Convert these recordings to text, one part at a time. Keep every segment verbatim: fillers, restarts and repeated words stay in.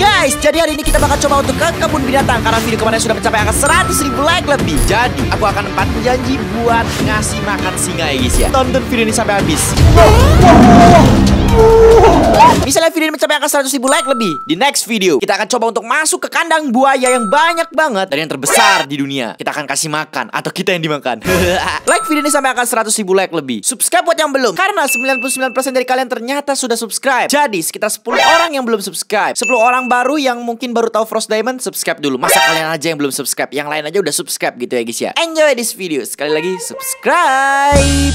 Guys, jadi hari ini kita bakal coba untuk ke kebun binatang karena video kemarin sudah mencapai angka seratus ribu like lebih. Jadi, aku akan empat janji buat ngasih makan singa ya guys ya. Tonton video ini sampai habis. Misalnya video ini mencapai angka seratus ribu like lebih, di next video kita akan coba untuk masuk ke kandang buaya yang banyak banget dan yang terbesar di dunia. Kita akan kasih makan atau kita yang dimakan. Like video ini sampai angka seratus ribu like lebih. Subscribe buat yang belum, karena sembilan puluh sembilan persen dari kalian ternyata sudah subscribe. Jadi sekitar sepuluh orang yang belum subscribe, sepuluh orang baru yang mungkin baru tahu Frost Diamond, subscribe dulu. Masa kalian aja yang belum subscribe, yang lain aja udah subscribe gitu ya guys ya. Enjoy this video. Sekali lagi subscribe.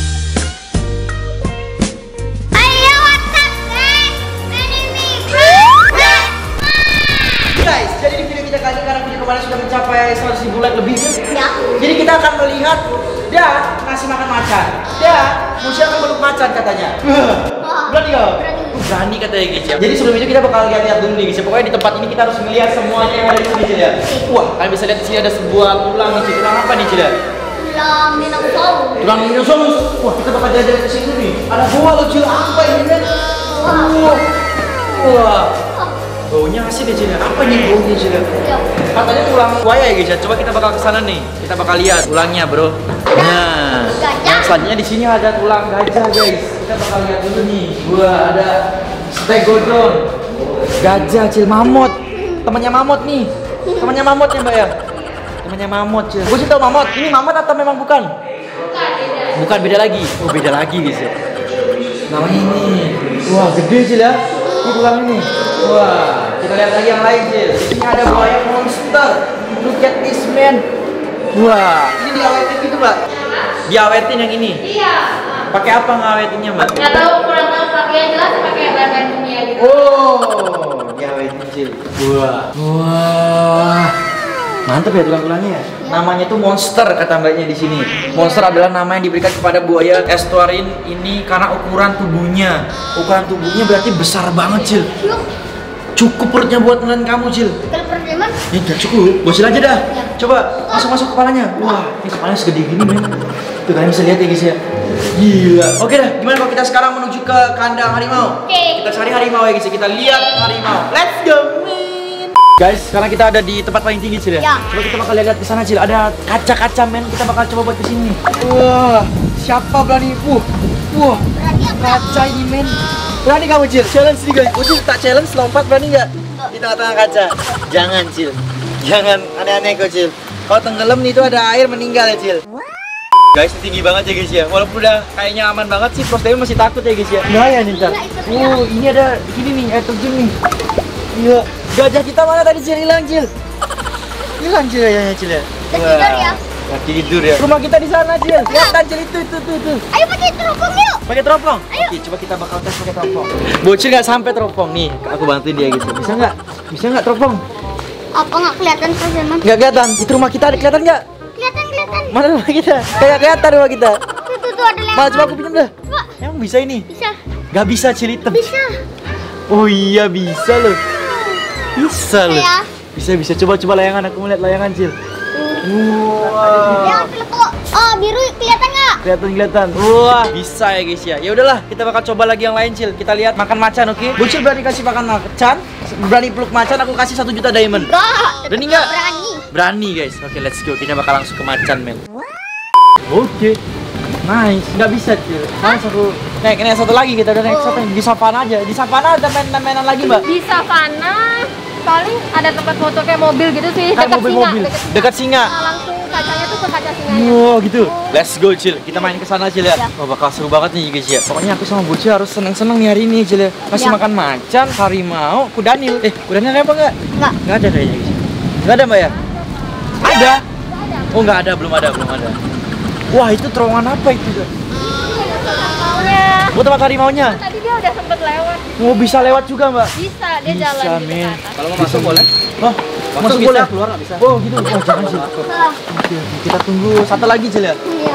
Guys, jadi di video kita kali ini karena video kemarin sudah mencapai seratus ribu like lebih ya. Jadi kita akan melihat dia ngasih makan macan. Dia Musya akan meluk macan katanya. Berani gak? Berani katanya guys ya. Jadi sebelum itu kita bakal lihat-lihat dulu nih guys ya. Pokoknya di tempat ini kita harus melihat semuanya yang ada di sini ya. Wah, kalian bisa lihat di sini ada sebuah tulang nih. Tulang apa nih Cida? Tulang dinosaurus. Tulang dinosaurus. Wah, kita bakal jalan-jalan ke sini nih. Ada buah loh Cil, apa ini men? Wah. Wah. Baunya asik ya Cil. Apa nih baunya Cil? Katanya tulang buaya ya guys ya. Coba kita bakal ke sana nih. Kita bakal lihat tulangnya, Bro. Nah, yang selanjutnya di sini ada tulang gajah guys. Kita bakal lihat dulu nih. Wah, ada stegodon. Gajah Cil, mamut. Temannya mamut nih. Temannya mamut ya, Mbak ya. Temannya mamut Cil. Gue sih tahu mamut. Ini mamut atau memang bukan? Bukan, beda. Bukan, beda lagi. Oh, beda lagi guys ya. Namanya ini. Wah, gede Cil ya. Ini tulang ini. Wah, kita lihat lagi yang lain Cil. Di sini ada buaya monster. Look at this man. Wah, ini diawetin gitu Mbak? Diawetin yang ini? Iya. Pakai apa ngawetinnya Mbak? Nggak tahu, kurang tahu pakai yang jelas pakai bahan kimia gitu. Oh, diawetin Cil. Wah. Wah. Mantap ya tulang-tulangnya ya. Namanya tuh monster kata mbaknya di sini. Monster adalah nama yang diberikan kepada buaya estuarin ini karena ukuran tubuhnya. Ukuran tubuhnya berarti besar banget Cil. Cukup perutnya buat nelen kamu Cil. Kalau perutnya man? Ini gak cukup. Bosil aja dah. Coba masuk-masuk kepalanya. Wah, ini kepalanya segede gini men. Tuh kalian bisa lihat ya guys ya. Gila. Oke dah. Gimana kalau kita sekarang menuju ke kandang harimau? Oke. Kita cari harimau ya guys ya. Kita lihat harimau. Let's go. Guys, sekarang kita ada di tempat paling tinggi Cil ya. Ya. Coba kita bakal lihat di sana Cil. Ada kaca-kaca men. Kita bakal coba buat kesini. Wah, siapa berani? Uh, wah, kaca ini men. Berani kamu Cil? Challenge nih guys. Cil tak challenge lompat berani nggak? Di tengah-tengah kaca. Jangan Cil. Jangan aneh-aneh kok Cil. Kalau tenggelam nih itu ada air meninggal ya Cil. Guys, tinggi banget ya guys ya. Walaupun udah kayaknya aman banget sih, Frost Diamond masih takut ya guys ya. Bahaya nih Cil. Oh, ini ada di sini nih air terjun nih. Iya. Gajah kita mana tadi Cil? Hilang Cil. Hilang Cil gajahnya Cil ya. Tidur ya. Nah, tidur ya. Rumah kita di sana Cil. Kelihatan Cil itu itu itu itu. Ayo pakai teropong yuk. Pakai teropong. Ayo. Oke, coba kita bakal tes pakai teropong. Bocil nggak sampai teropong nih. Aku bantuin dia gitu. Bisa nggak? Bisa nggak teropong? Apa nggak kelihatan Perseman? Nggak kelihatan. Itu rumah kita ada kelihatan nggak? Kelihatan kelihatan. Mana rumah kita? Kayak kelihatan rumah kita. Tuh tuh tuh ada lewat. Mal, coba aku pinjam dah. Coba. Emang bisa ini? Bisa. Nggak bisa Cil hitam. Bisa. Oh iya bisa loh. Bisa loh. Ya. Bisa bisa coba coba layangan. Aku mau lihat layangan Cil. Wow. Yang tuh oh biru kelihatan nggak? Kelihatan kelihatan. Wah, bisa ya guys ya. Ya udahlah, kita bakal coba lagi yang lain Cil. Kita lihat makan macan, oke? Okay? Bocil berani kasih makan macan, berani peluk macan, aku kasih satu juta diamond. Enggak. Berani nggak? Berani. Berani guys. Oke, okay, let's go. Kita bakal langsung ke macan, men. Oke. Okay. Nice. Nggak bisa Cil. Nice aku. Naik ini satu lagi kita udah naik satu di savana aja. Di savana ada main-mainan lagi, Mbak. Di savana paling ada tempat foto kayak mobil gitu sih, dekat dekat singa, mobil. Dekat singa. Nah, langsung kacanya tuh ke kaca singanya. Wow, gitu. Let's go, Cil. Kita main ke sana, Cil ya. Ya. Oh, bakal seru banget nih, guys ya. Pokoknya aku sama Bocil harus seneng-seneng nih hari ini, Cil ya. Kasih Ya. makan macan, harimau, kudanil. Eh, kudanil ada apa enggak? Enggak. Enggak ada kayaknya, guys. Enggak ada, Mbak ya? Ada. Oh, enggak ada, belum ada, belum ada. Wah, itu terowongan apa itu, Kak? Maunya. Oh, tempat harimaunya. Tadi dia udah sempet lewat. Oh, bisa lewat juga, Mbak? Bisa, dia Bisa, jalan gitu men. ke atas. Kalau mau masuk boleh? Oh, Masuk masuk bisa, boleh? keluar nggak bisa. Oh, gitu. Oh, jangan, Cil. Oke, oke. Kita tunggu satu lagi, Cil ya. Iya.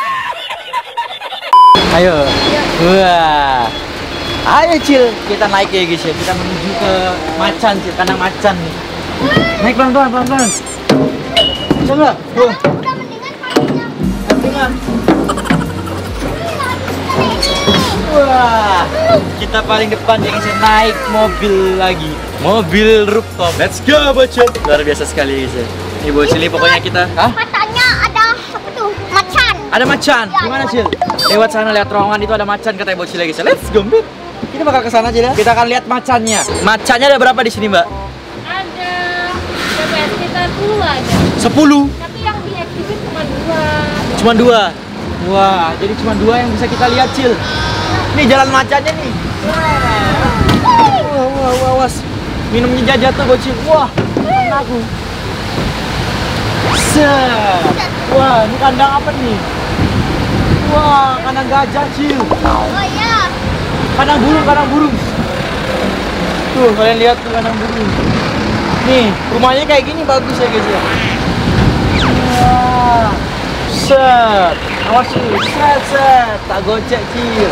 Ayo. Wah. Ayo Cil, kita naik ya guys ya. Kita menuju ke macan Cil, kandang macan nih. Naik pelan-pelan, pelan-pelan. Bisa nggak? Tuh. Udah mendingan kayaknya. Mendingan. Wah, kita paling depan yang bisa naik mobil lagi. Mobil rooftop. Let's go, bocil. Luar biasa sekali, guys. Ini bocil ini pokoknya kita. Hah? Katanya ada apa tuh? Macan. Ada macan. Gimana, Cil? Lewat sana, lihat terowongan itu ada macan katanya bocil lagi. Let's go, Mbak. Kita bakal ke sana aja ya. Kita akan lihat macannya. Macannya ada berapa di sini, Mbak? Ada berapa ya? Sekitar sepuluh aja. sepuluh. Tapi yang di exhibit cuma dua. Cuma dua. Wah, jadi cuma dua yang bisa kita lihat, Cil. Nih jalan macannya nih. Wah, wah, wah, wah, was. Minumnya jatuh, bocil. Wah, aku. Set. Wah, ini kandang apa nih? Wah, kandang gajah, Cil. Oh iya. Kandang burung, kandang burung. Tuh, kalian lihat tuh kandang burung. Nih, rumahnya kayak gini bagus ya, guys ya. Wah. Set. Awas, Cil. Set, set. Tak gocek, Cil.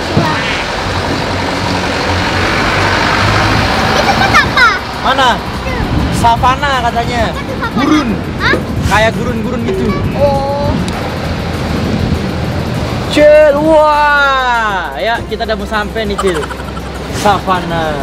Itu kan apa? Mana? Savana katanya. Itu apa? Gurun. Hah? Kayak gurun-gurun gitu. Oh. Cil, wah. Ya, kita udah mau sampai nih, Cil. Savana.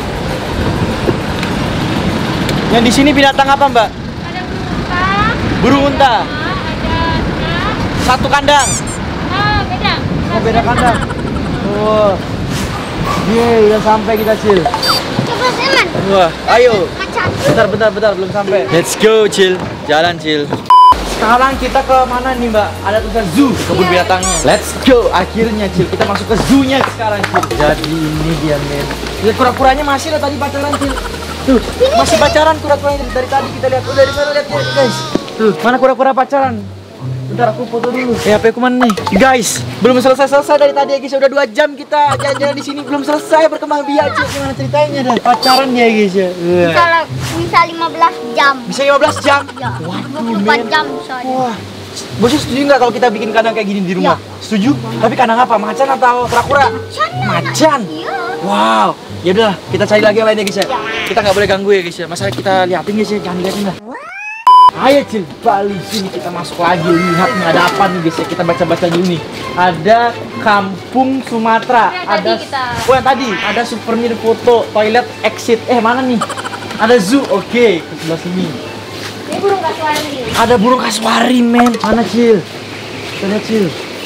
Yang di sini binatang apa, Mbak? Ada burung unta. Burung unta. Ada anak. Satu kandang. Ah, beda. Oh, beda kandang. Oh. Yeay, udah sampai kita, Cil. Coba Seman. Wah, ayo. Macan. Bentar, bentar, bentar, belum sampai. Let's go, Cil. Jalan, Cil. Sekarang kita ke mana nih, Mbak? Ada tulisan zoo, kebun binatangnya. Let's go. Akhirnya, Cil. Kita masuk ke zoo-nya sekarang, Cil. Jadi ini dia, men. Lihat kura-kuranya masih ada tadi pacaran, Cil. Tuh, masih pacaran kura-kuranya dari, dari tadi kita lihat. Oh, dari sana lihat, ya, guys. Tuh, mana kura-kura pacaran? Bentar, aku foto dulu. Eh, H P aku mana nih? Guys, belum selesai-selesai dari tadi ya, guys. Udah dua jam kita jalan-jalan di sini, belum selesai berkembang biak, Cil. Gimana ceritanya dah? Pacaran dia, guys ya. Bisa, bisa lima belas jam. Bisa lima belas jam? Ya. Waduh, dua puluh empat men. jam misalnya. Wah, bosnya setuju nggak kalau kita bikin kandang kayak gini di rumah? Setuju? Tapi kandang apa? Macan atau kura-kura? Macan. Iya. Wow. Ya udah, kita cari lagi yang lainnya, guys ya. Kita nggak boleh ganggu ya, guys ya. Masa kita liatin, guys ya, jangan liatin lah. Ayo, Cil, balik sini kita masuk lagi. Lihat nih ada apa nih, guys ya. Kita baca-baca dulu nih. Ada Kampung Sumatera. Yang Ada tadi kita. Oh, yang tadi ada souvenir foto, toilet, exit. Eh, mana nih? Ada zoo. Oke, ke sebelah sini. Ini burung kasuari. Ada burung kasuari, men. Mana, Cil? Kita lihat, Cil.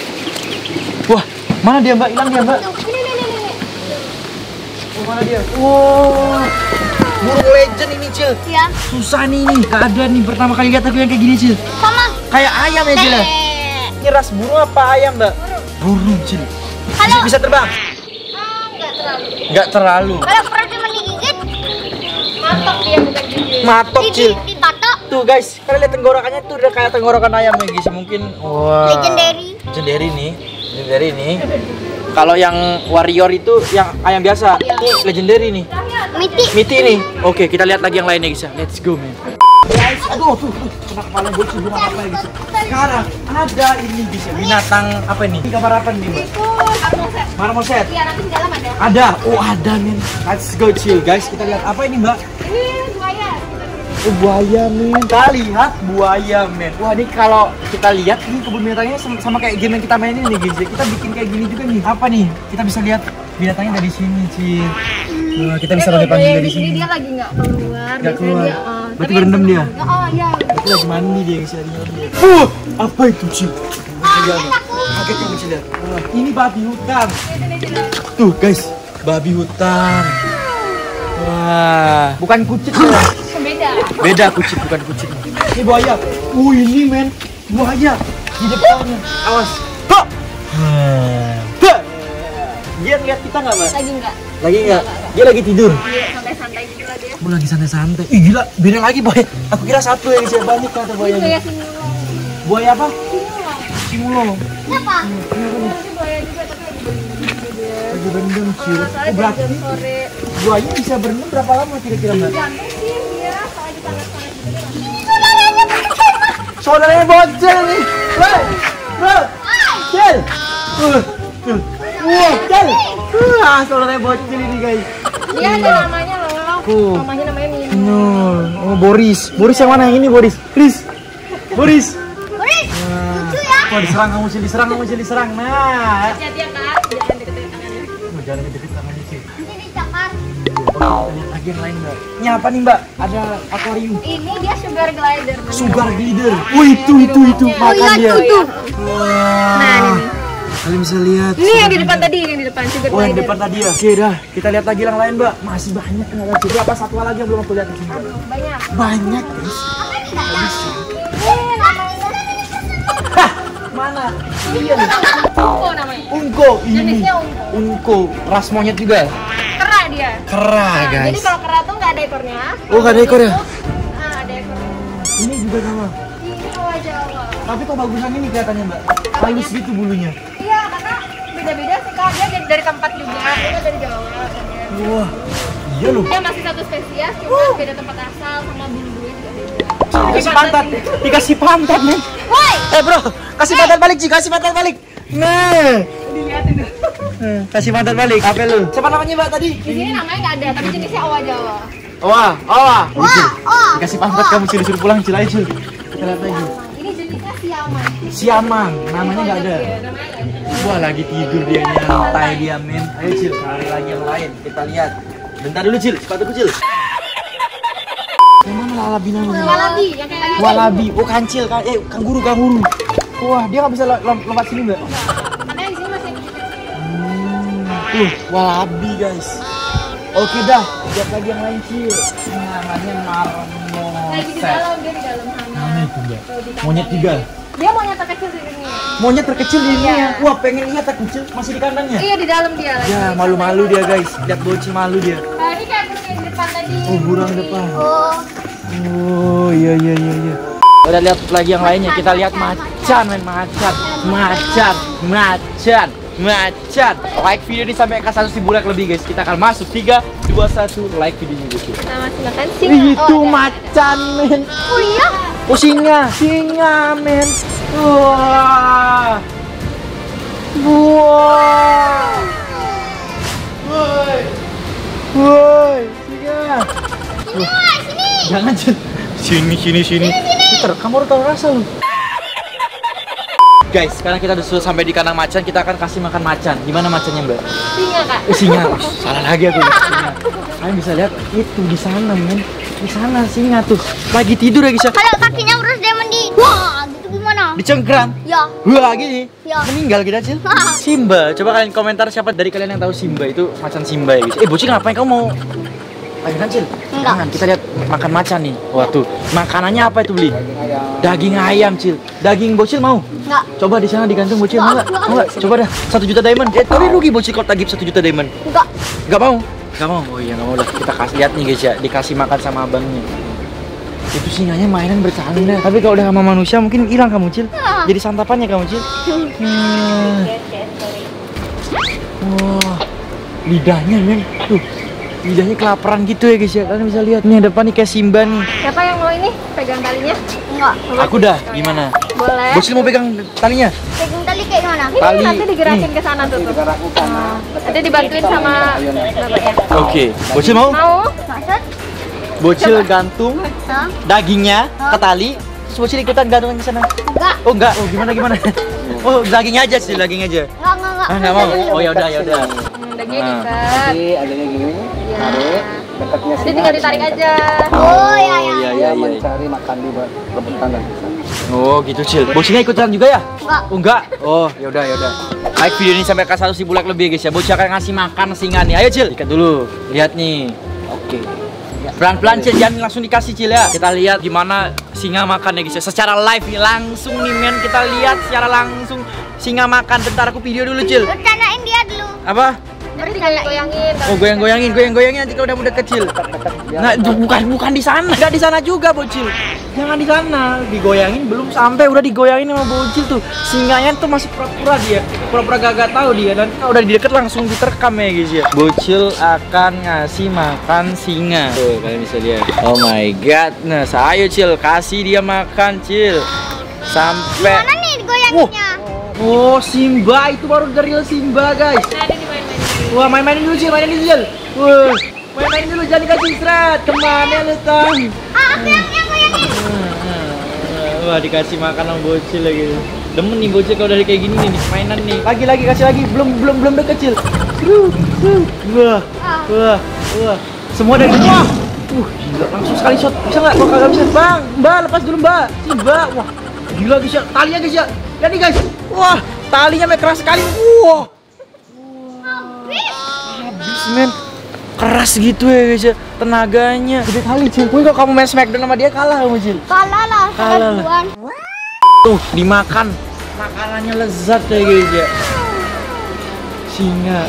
Wah, mana dia, Mbak? Hilang dia, Mbak. Tuh, ini, ini, ini, ini. Oh, mana dia? Wow. Burung legend ini, Cil. Ya. Susah nih, nih. Gak ada nih. Pertama kali lihat aku yang kayak gini, Cil. Sama. Kayak ayam ya, Cil. ya? Eh. Ini ras burung apa ayam, Mbak? Burung, Cil. Bisa, Halo. bisa terbang? Ah, enggak terlalu. Nggak terlalu. Kalau pernah cuma digigit, Matok dia bukan gigit. Matok, di, Cil. di, ditato. Tuh, guys. Kalian lihat tenggorokannya tuh udah kayak tenggorokan ayam ya, guys. Mungkin. Wah. Legendary. Legendary nih. Legendary nih. Kalau yang warrior itu yang ayam biasa. Ini legendary nih. Miti. Miti nih. Oke, kita lihat lagi yang lainnya, guys. ya. Let's go, man. Guys, aduh tuh, tuh kena kepala gue sih belum apa ya, guys. Sekarang ada ini, guys. ya, Binatang apa nih? Ini gambar apa nih, Mbak? Itu marmoset. Marmoset. Iya, nanti di dalam ada. Ada. Oh, ada, men. Let's go, chill, guys. Kita lihat apa ini, Mbak? Ini buaya. Oh, buaya, men. Kita lihat buaya, men. Wah, ini kalau kita lihat ini kebun binatangnya sama, sama kayak game yang kita mainin nih, guys. ya. Kita bikin kayak gini juga nih. Apa nih? Kita bisa lihat binatangnya dari sini, Cil. Wah, kita bisa lihat panggil dari sini. Dia lagi nggak keluar. Nggak keluar. Dia, uh, Berarti berendam dia. Oh iya. Berarti lagi mandi dia, guys. ya, dia. Uh, apa itu, Cil? Kaget kamu, Cil. ya? Wah, ini babi hutan. Tuh, guys. Babi hutan. Wah, bukan kucing ya. Beda. Beda kucing, bukan kucing. Ini buaya. Uh, ini, men. Buaya di depannya. Awas. Hah. Hah. Dia ngeliat kita nggak, Mbak? Lagi nggak? Lagi nggak? Dia lagi tidur. Iya, santai-santai gitu lah dia. Oh, lagi santai-santai. Ih, gila, beda lagi, boy. Aku kira satu yang siapa banyak kata Ini buaya. buaya sini. Buaya apa? Simulong. Kenapa? Ini buaya juga tapi lagi berendam dia. Lagi berendam, Cil. Oh, Oh, soalnya berarti jam sore. buaya bisa berendam berapa lama kira-kira, Mbak? Gantung sih dia, soalnya panas-panas gitu. Saudaranya bocil nih. Bro, bro, Cil. Uh, tuh. Wah, Cil. Wah, saudaranya bocil ini, guys. Dia ada namanya loh. Tuh. Namanya namanya Mimi. No. Oh, Boris. Boris yang mana? Yang ini, Boris. Chris. Boris. Boris, lucu ya. Wah, diserang kamu, Cil. Diserang kamu, Cil. Diserang. Nah. Hati-hati ya kak, jangan deket-deket tangannya. jangan deket tangannya sih. Nanti dicakar. Oh, kita lihat lagi yang lain mbak. Ini apa nih mbak? Ada akuarium. Ini dia sugar glider. Sugar glider. Wih itu itu itu Oh makan iya dia. tuh tuh. Wah. Nah, ini. Kalian bisa lihat. Ini yang di depan tadi, yang di depan sugar Oh yang glider. depan tadi ya. Oke dah. Kita lihat lagi yang lain mbak. Masih banyak ternyata. Berapa satwa lagi yang belum aku lihat di sini? Mbak? Banyak. Banyak guys. Apa nih nggak bisa? Ini namanya Hah, mana? Iya nih. Unko namanya. Unko ini. Jenisnya unko. Unko. Ras monyet juga. Kera dia. Kera Nah, guys. jadi kalau kera tuh nggak ada ekornya. Oh nggak ada ekor ya? Ah, ada ekornya. Ini juga sama. Ini Owa Jawa. Tapi kok bagusan ini kelihatannya mbak? Halus gitu bulunya. Iya, karena beda-beda sih kak. Dia dari, dari tempat juga. Dia dari Jawa. Dia. Wah. Iya loh. Dia masih satu spesies, cuma beda tempat asal sama bulu-bulunya juga beda. Dikasih pantat. Dikasih pantat nih. Woi. Eh bro, kasih pantat balik Ci, kasih pantat balik. Nah. Dilihatin tuh. Hmm, kasih pantat balik. Apa lu? Siapa namanya mbak tadi? Di sini namanya nggak ada, tapi jenisnya Owa Jawa. Wah, wah. Wah, oh. Dikasih pantat kamu Cil, disuruh pulang Cil aja Cil. Kita lihat lagi. Ini jenisnya siaman. Siamang, namanya nggak ada. Iya, namanya nggak ada. Wah lagi tidur dia nyantai dia men. Ayo Cil, cari lagi yang lain. Kita lihat. Bentar dulu Cil, sepatuku Cil. Yang mana lalabi namanya? Walabi, yang kayak tadi. Walabi, oh kancil, kan eh kanguru kanguru. Wah dia nggak bisa lom- lompat sini mbak. Karena di sini masih Hmm, tuh walabi guys. Oke dah, lihat lagi yang lain Cil. Ini namanya lagi di marmoset. dalam, dia di dalam sana. Mana itu mbak? Tuh, di kandang. Monyet juga. Dia monyet terkecil di dunia. Monyet terkecil di dunia. Iya. Wah pengen lihat tak kecil masih di kandangnya. Iya di dalam dia lagi. Ya malu-malu dia guys. Lihat bocil malu dia. Nah, ini kayak burung yang di depan tadi. Oh burung depan. Oh. Oh iya iya iya iya. Udah lihat lagi yang lainnya. Kita lihat macan men macan. Macan, macan, macan. Like video ini sampai ke seratus ribu like lebih guys. Kita akan masuk tiga, dua, satu like videonya guys. Kita masih makan singa. Itu Oh, ada. macan men. Oh iya. Oh singa, singa men. Wah. Wah. Woi. Woi, singa. Sini woi, sini. Jangan Cil. Sini sini sini. Peter, kamu harus tahu rasa lu. Guys, sekarang kita udah sudah sampai di kandang macan, kita akan kasih makan macan. Gimana macannya, Mbak? Singa kak. Eh, singa. Uh, salah lagi aku. Singa. Kalian bisa lihat itu di sana, men. Di sana singa tuh. Lagi tidur ya, guys ya. Kalau kakinya urus dia mandi. Wah, gitu gimana? Dicengkram. Ya. Wah, gini. Ya. Meninggal kita, Cil. Simba. Coba kalian komentar siapa dari kalian yang tahu Simba itu macan Simba ya, guys. Eh, bocil ngapain kamu mau ayo Cil? Enggak. Jangan, kita lihat makan macan nih. Wah tuh, makanannya apa itu beli? Daging ayam Cil. Daging bocil mau? Enggak. Coba di sana digantung bocil mau nggak? Enggak. Mau nggak? Coba dah, satu juta diamond. Eh, tapi rugi bocil kalau tagih satu juta diamond. Enggak. Nggak mau? Nggak mau? Oh iya nggak mau lah. Kita kasih lihat nih guys ya, dikasih makan sama abangnya. Itu singanya mainan bercanda. Tapi kalau udah sama manusia mungkin hilang kamu Cil. Ah. Jadi santapannya kamu Cil. Hmm. Wah, lidahnya men. Tuh. Lidahnya kelaparan gitu ya guys ya. Kalian bisa lihat nih depan nih kayak Simba nih. Siapa yang mau ini? Pegang talinya? Enggak. Aku dah, gimana? Boleh. Bocil mau pegang talinya? Pegang tali kayak gimana? Ini Tali. nanti digerakin Nih. ke sana tuh tuh. Ah, nanti dibantuin sama bapaknya. Oke. Bocil mau? Mau? Maksud? Bocil gantung Hah? dagingnya ke tali. Terus bocil ikutan gantungan ke sana. Enggak. Oh enggak. Oh gimana gimana? Oh dagingnya aja sih, daging aja. Enggak, enggak, enggak. Ah enggak mau. Oh ya udah ya udah. Hmm, dagingnya Ah. diikat. Jadi adanya gini, Iya. tarik, dekatnya Jadi tinggal ditarik aja. Oh, ya, ya. iya dia mencari makan di rebutan dan bisa. Oh gitu Cil. Bocilnya ikutan juga ya? Enggak. Oh enggak. Oh ya udah ya udah. Like video ini sampai ke seratus ribu like lebih guys ya. Bocil akan ngasih makan singa nih. Ayo Cil, ikat dulu. Lihat nih. Oke. Pelan-pelan Cil, jangan langsung dikasih Cil ya. Kita lihat gimana singa makan ya guys ya. Secara live nih langsung nih men. Kita lihat secara langsung singa makan. Bentar aku video dulu Cil. Rencanain dia dulu. Apa? Nanti digoyang-goyangin. Oh goyang-goyangin, goyang-goyangin nanti kalau udah udah kecil. Nah, itu bukan bukan di sana, enggak di sana juga bocil. Jangan di sana, digoyangin belum sampai udah digoyangin sama bocil tuh. Singanya tuh masih pura-pura dia, pura-pura gak tahu dia. Dan kalau udah di deket langsung diterkam ya guys ya. Bocil akan ngasih makan singa. Tuh kalian bisa lihat. Oh my god, nah ayo Cil, kasih dia makan Cil. Sampai. Gimana nih digoyanginnya? Oh Simba, itu baru dari real Simba guys. Nah, ini dimain-mainin. Wah main-mainin dulu Cil, mainin dulu Cil. Wah, main-mainin dulu jangan dikasih istirahat. Kemana lu Tang? Ah, aku yang yang goyangin. Wah dikasih makan sama bocil lagi. Demen nih bocil kalau dari kayak gini nih mainan nih. Lagi lagi kasih lagi, belum belum belum deket Cil. Wah, wah, wah. Semua dari wah. Uh, gila langsung sekali shot. Bisa nggak? Gua kagak bisa. Bang, Mbak, lepas dulu, Mbak. Sini, Mbak. Wah. Gila guys ya. Talinya guys ya. Lihat nih guys. Wah, talinya me keras sekali. Wah. Habis, men. Keras gitu ya guys ya. Tenaganya. Gede kali, Cil. Mungkin kalau kamu main Smackdown sama dia kalah kamu, Cil. Kalah lah, Kalah lah. duluan. Tuh, dimakan. Makanannya lezat ya guys ya. Singa.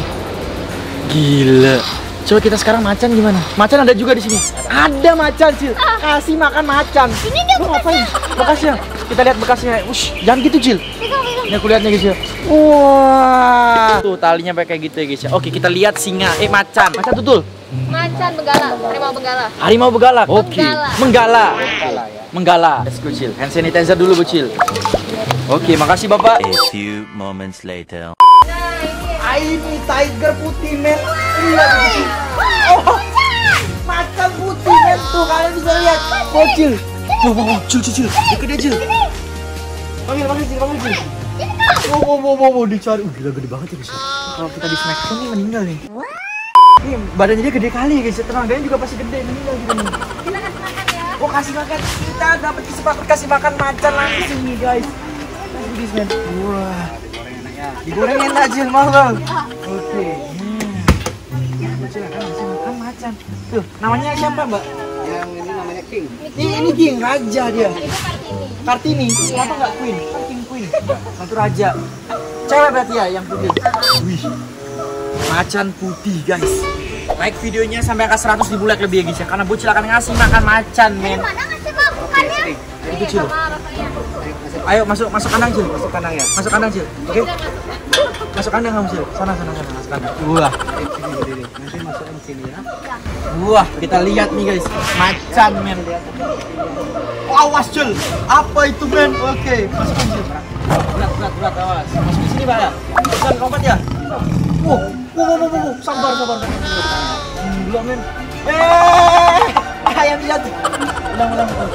Gila. Coba kita sekarang macan gimana? Macan ada juga di sini. Ada macan, Cil. Kasih makan macan. Ini dia Lu ngapain? Bekasnya. Kita lihat bekasnya. Ush, jangan gitu, Cil. Pegang, pegang. Ini aku lihatnya guys ya. Wah. Tuh, talinya kayak gitu ya guys ya. Oke, kita lihat singa. Eh, macan. Macan tutul. Macan benggala, harimau benggala. Harimau begalak. Oke. Menggala. Menggala. Kalah ya. Menggala. Let's go, Cil. Hand sanitizer dulu, Bu, Cil. Oke, makasih Bapak. A few moments later. Ini tiger putih, men. Lihat ini. Oh, macan putih, men. Tuh, kalian bisa lihat. Bocil. Wow, wow, wow. Cil, cil, cil. Dekat dia, Cil. Panggil, panggil, Cil. Panggil, Cil. Wow, wow, wow, wow, wow. Dicari. Uh, gila gede banget ya, guys. Kalau kita di Smackdown nih meninggal nih. Ini badannya dia gede kali ya, guys. Tenaganya juga pasti gede. Meninggal juga nih. Kita kasih makan ya. Oh, kasih makan. Kita dapat kesempatan kasih makan macan langsung nih, guys. Guys, men. Wah. Digoreng enak, Cil. Mau, Bang? Oke. Hmm. Cil, akan kasih makan macan. Tuh, namanya siapa, Mbak? Yang ini namanya King. Ini, ini King, raja dia. Itu Kartini. Kartini. Kenapa nggak Queen? Kan King Queen. Satu raja. Cewek berarti ya yang putih. Wih. Macan putih, guys. Like videonya sampai angka seratus ribu like lebih ya, guys ya. Karena Bocil akan ngasih makan macan, men. Mana ngasih bang? Bukannya? Itu, Cil. Sama rasanya. Ayo masuk masuk kandang, Cil. Masuk kandang ya. Masuk kandang, Cil. Oke. Masuk kandang kamu, Cil. Sana sana sana masuk kandang. Wah. Sini berdiri. Nanti masukin sini ya. Wah, kita lihat nih, guys. Macan, men. Oh, awas, Cil. Apa itu, men? Oke, masukkan, Cil. Berat, berat, berat, awas. Masukin sini, Pak ya. Bukan kompat ya. Wow, wow, wow, wow, wow. Sabar, sabar. Gila, men. Eh, ayam jatuh. Ulang, ulang, ulang.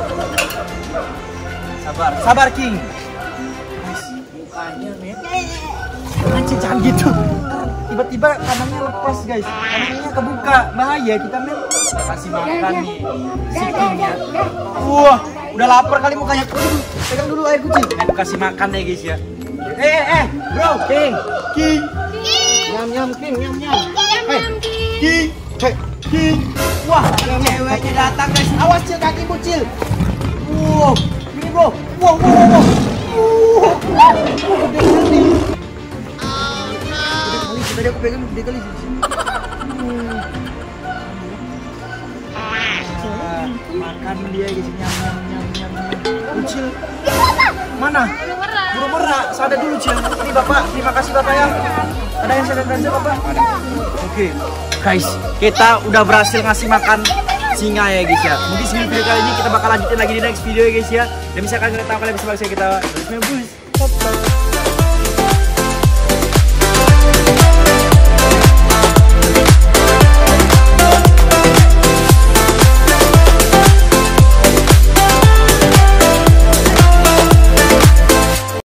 Sabar, sabar, King. Guys, mukanya, men. Anjing, jangan gitu. Tiba-tiba kandangnya lepas, guys. Kandangnya kebuka, bahaya kita, men. Kita kasih makan nih si King ya. Wah, udah lapar kali mukanya. Aduh, pegang dulu air kucing. Men, kasih makan ya, guys ya. Eh, eh, eh, bro, King, King, Nyam nyam King, nyam nyam. hey, King, hey, King. Wah, ceweknya datang, guys. Awas, Cil, kaki kucil. Wow, ini bro. Wow, wow, wow, wow. Wow, gede kali. Gede kali, tadi aku pegang gede kali sih. Hmm. Ah, makan dia, guys. Nyam, nyam, nyam, nyam, nyam. Kucil. Mana? Burung merak. Burung merak. Sadar dulu, Cil. Ini Bapak, terima kasih Bapak ya. Ada yang sadar saja Bapak? Ada. Oke. Guys, kita udah berhasil ngasih makan singa ya, guys ya. Mungkin segini video kali ini kita bakal lanjutin lagi di next video ya, guys ya. Dan misalkan kalian tahu kalian bisa bantu saya kita. Terus